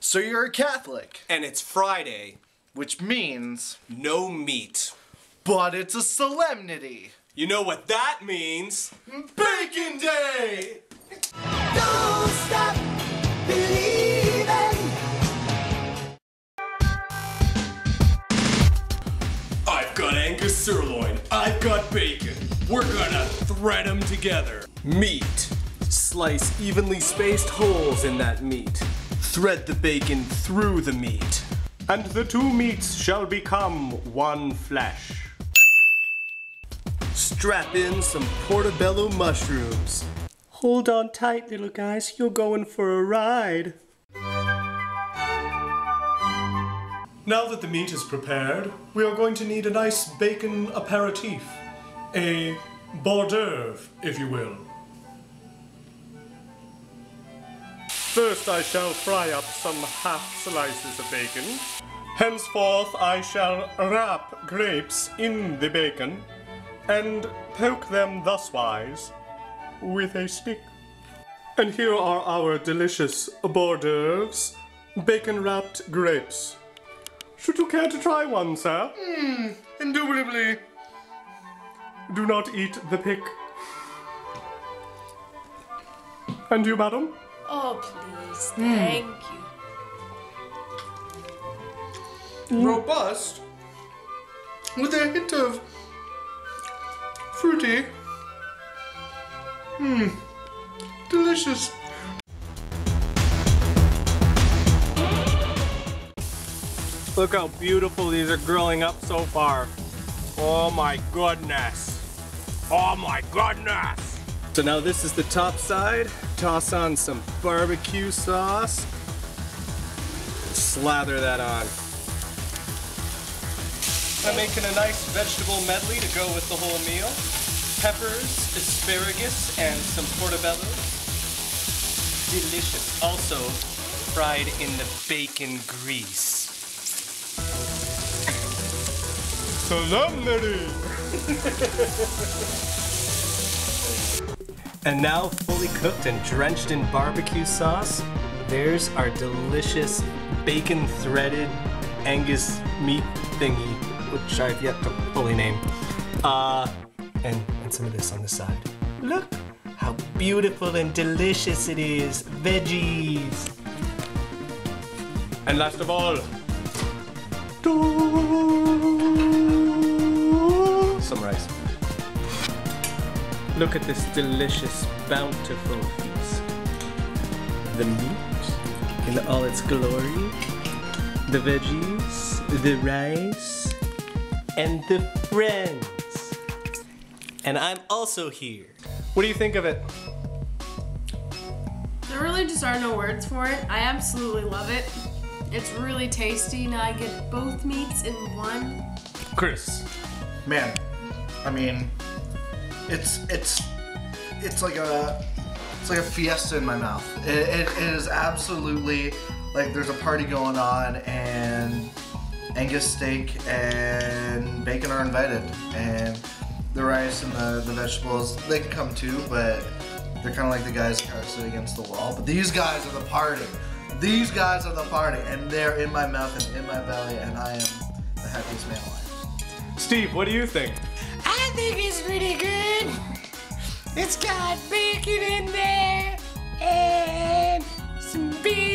So you're a Catholic. And it's Friday. Which means... no meat. But it's a solemnity. You know what that means? Bacon Day! Don't stop believing. I've got Angus sirloin. I've got bacon. We're gonna thread them together. Meat. Slice evenly spaced holes in that meat. Thread the bacon through the meat. And the two meats shall become one flesh. Strap in some portobello mushrooms. Hold on tight, little guys. You're going for a ride. Now that the meat is prepared, we are going to need a nice bacon aperitif. A hors d'oeuvre, if you will. First I shall fry up some half slices of bacon. Henceforth I shall wrap grapes in the bacon and poke them thuswise with a stick. And here are our delicious hors d'oeuvres, bacon-wrapped grapes. Should you care to try one, sir? Indubitably. Do not eat the pick. And you, madam? Oh, please. Thank you. Robust. With a hint of... fruity. Delicious. Look how beautiful these are growing up so far. Oh my goodness. Oh my goodness. So now this is the top side. Toss on some barbecue sauce. Slather that on. I'm making a nice vegetable medley to go with the whole meal. Peppers, asparagus, and some portobello. Delicious. Also fried in the bacon grease. Solemnity! And now, fully cooked and drenched in barbecue sauce, there's our delicious bacon-threaded Angus meat thingy, which I've yet to fully name. And some of this on the side. Look how beautiful and delicious it is. Veggies. And last of all, some rice. Look at this delicious, bountiful feast. The meat in all its glory, the veggies, the rice, and the friends. And I'm also here. What do you think of it? There really just are no words for it. I absolutely love it. It's really tasty. Now I get both meats in one. Chris. Man, I mean, it's like a fiesta in my mouth. It is absolutely like there's a party going on, and Angus steak and bacon are invited, and the rice and the vegetables, they can come too, but they're kind of like the guys that kind of sit against the wall. But these guys are the party. These guys are the party, and they're in my mouth and in my belly, and I am the happiest man alive. Steve, what do you think? I think it's pretty good. It's got bacon in there and some beef.